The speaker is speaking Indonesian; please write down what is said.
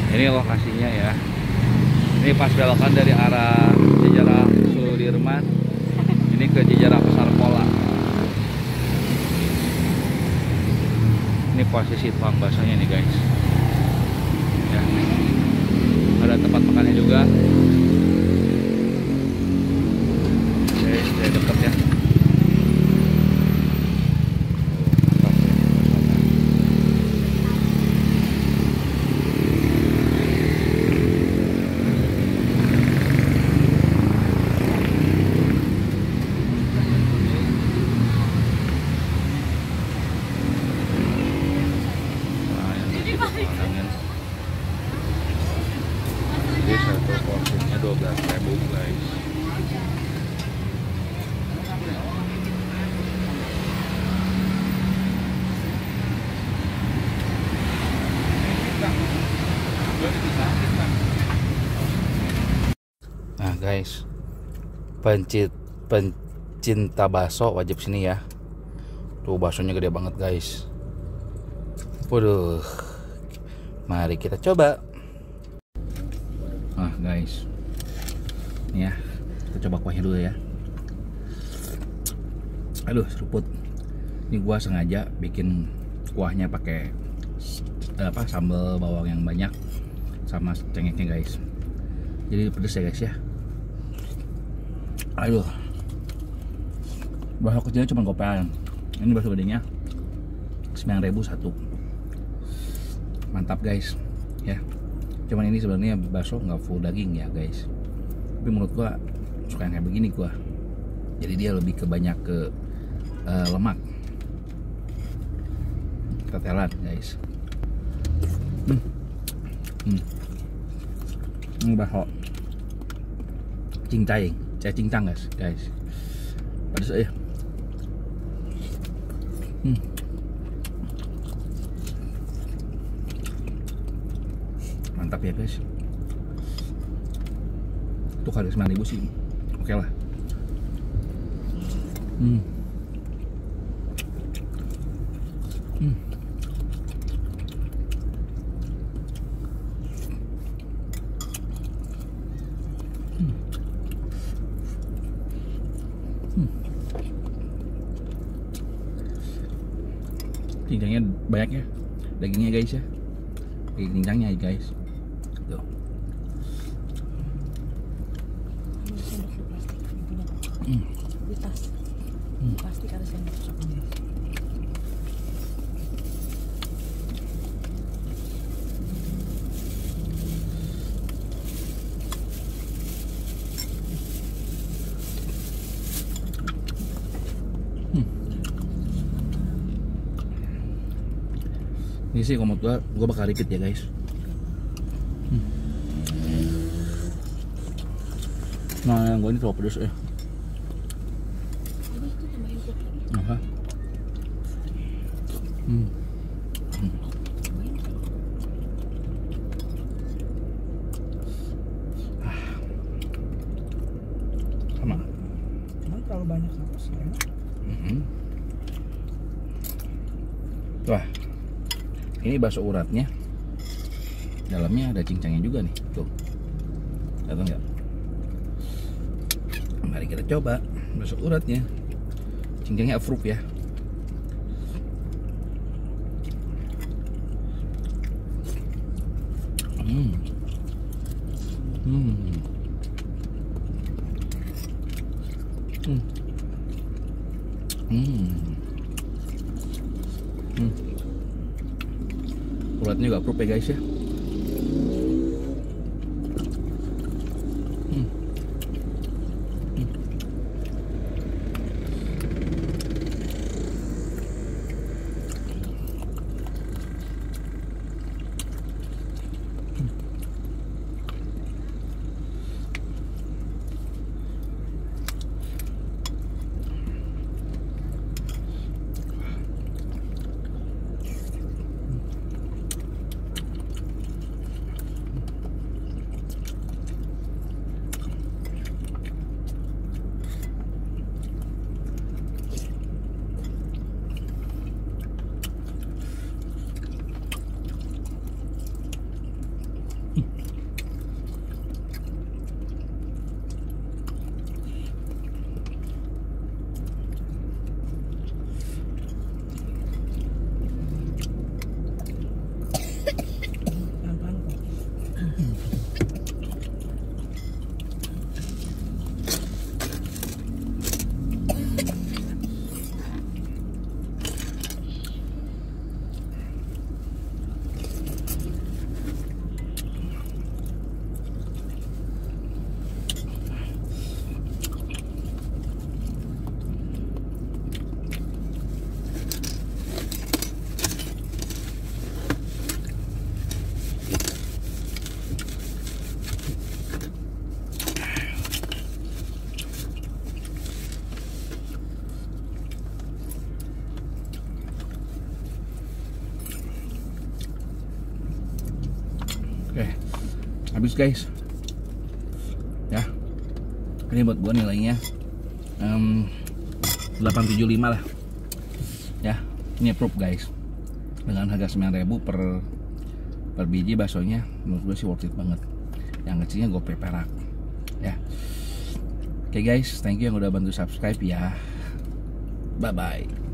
Ini lokasinya ya. Ini pas belokan dari arah Cijarah Sudirman. Ini ke Cijarah Pasar Pola. Ini posisi tukang baksonya nih guys. Ya. Ada tempat makannya juga. Oke, dari dekat ya. Jadi satu porsinya 12.000 guys. Nah guys, pencinta bakso wajib sini ya. Tuh baksonya gede banget guys. Waduh, mari kita coba. Nah guys, nih ya, kita coba kuahnya dulu ya. Aduh seruput. Ini gua sengaja bikin kuahnya pakai sambal bawang yang banyak sama cengeknya guys. Jadi pedes ya guys ya. Aduh, bakso kecilnya cuma gopean. Ini bakso gedenya 9.000 satu. Mantap guys ya. Cuman ini sebenarnya bakso nggak full daging ya guys, tapi menurut gua suka yang kayak begini gua. Jadi dia lebih ke banyak ke lemak. Kita telan guys. Ini bakso cincang guys. Pedas ya. Mantap ya guys. Itu kali 9.000 sih oke lah. Cincangnya banyak ya, dagingnya guys ya, daging cincangnya guys. Tuh. Di tas plastik harus yang masuk. Ini sih komod gua bakal repeat ya guys. Nah yang gua ini terlalu pedes ya. Ini itu tambahin kopi. Aha. Sama. Cuman terlalu banyak sausnya. Wah, ini bakso uratnya, dalamnya ada cincangnya juga nih, tuh, datang nggak? Mari kita coba bakso uratnya, cincangnya approve ya. Uratnya juga approve ya guys ya. Pelan-pelan kok. Oke, habis guys. Ya, ini buat gua nilainya 875 lah. Ya, ini approve guys. Dengan harga 9.000 per biji baksonya, menurut gue sih worth it banget. Yang kecilnya gue perak. Ya. Oke guys, thank you yang udah bantu subscribe ya. Bye bye.